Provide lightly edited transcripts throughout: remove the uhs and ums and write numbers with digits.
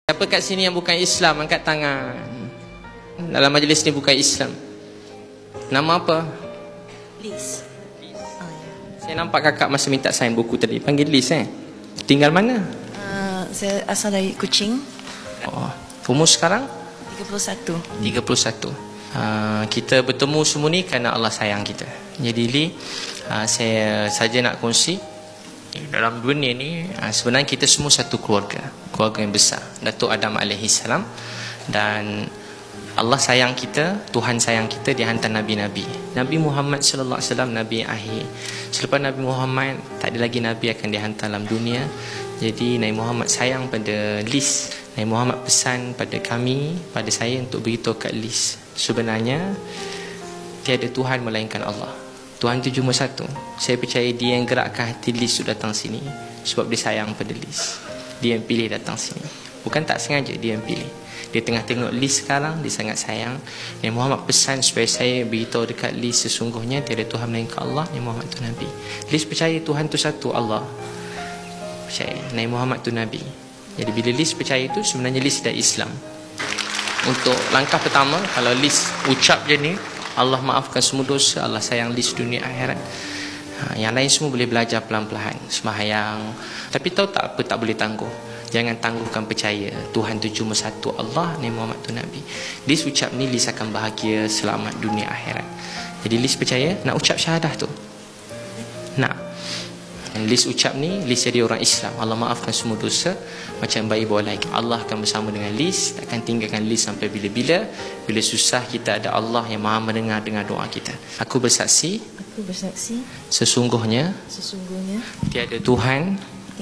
Siapa kat sini yang bukan Islam, angkat tangan. Dalam majlis ni bukan Islam. Nama apa? Liz. Saya nampak kakak masa minta sign buku tadi. Panggil Liz Tinggal mana? Saya asal dari Kuching. Oh, umur sekarang? 31. 31. Kita bertemu semua ni kerana Allah sayang kita. Jadi Li, saya saja nak kongsi dalam dunia ni sebenarnya kita semua satu keluarga yang besar. Datuk Adam AS, dan Allah sayang kita, Tuhan sayang kita, dia hantar nabi-nabi. Nabi Muhammad sallallahu alaihi wasallam nabi akhir. Selepas Nabi Muhammad tak ada lagi nabi akan dihantar dalam dunia. Jadi Nabi Muhammad sayang pada Liz. Nabi Muhammad pesan pada kami, pada saya untuk beritahu kat Liz, sebenarnya tiada Tuhan melainkan Allah. Tuhan itu cuma satu. Saya percaya dia yang gerakkan hati Liz untuk datang sini sebab dia sayang pada Liz. Dia yang pilih datang sini. Bukan tak sengaja, dia yang pilih. Dia tengah tengok Liz sekarang, dia sangat sayang. Nabi Muhammad pesan supaya saya beritahu dekat Liz sesungguhnya tiada Tuhan melainkan Allah, Nabi Muhammad tu Nabi. Liz percaya Tuhan tu satu, Allah. Percaya Nabi Muhammad tu Nabi. Jadi bila Liz percaya itu, sebenarnya Liz dah Islam. Untuk langkah pertama, kalau Liz ucap je ni, Allah maafkan semua dosa, Allah sayang Liz dunia akhirat. Yang lain semua boleh belajar pelan-pelan, sembahyang. Tapi tahu tak apa tak boleh tangguh. Jangan tangguhkan percaya Tuhan tu cuma satu, Allah, Nabi Muhammad tu Nabi. Liz ucap ni, Liz akan bahagia selamat dunia akhirat. Jadi Liz percaya, nak ucap syahadah tu? Nak. Liz ucap ni, Liz jadi orang Islam. Allah maafkan semua dosa, macam bayi bawah lagi. Allah akan bersama dengan Liz, takkan tinggalkan Liz sampai bila-bila. Bila susah, kita ada Allah yang maha mendengar doa kita. Aku bersaksi, sesungguhnya tiada Tuhan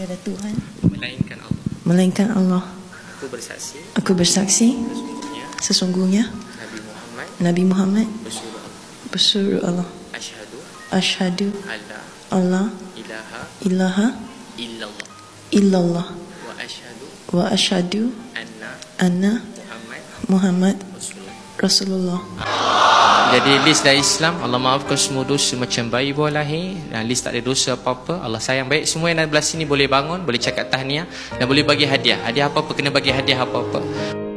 melainkan Allah. Aku bersaksi, sesungguhnya Nabi Muhammad bersuruh Allah. Asyhadu Allah ilaha illallah wa asyhadu anna Muhammad Rasulullah. Jadi Liz dah Islam, Allah maafkan semua dosa macam bayi bawah lahir, dan Liz tak ada dosa apa-apa. Allah sayang. Baik, semua yang ada belah sini boleh bangun, boleh cakap tahniah, dan boleh bagi hadiah. Hadiah apa-apa, kena bagi hadiah apa-apa.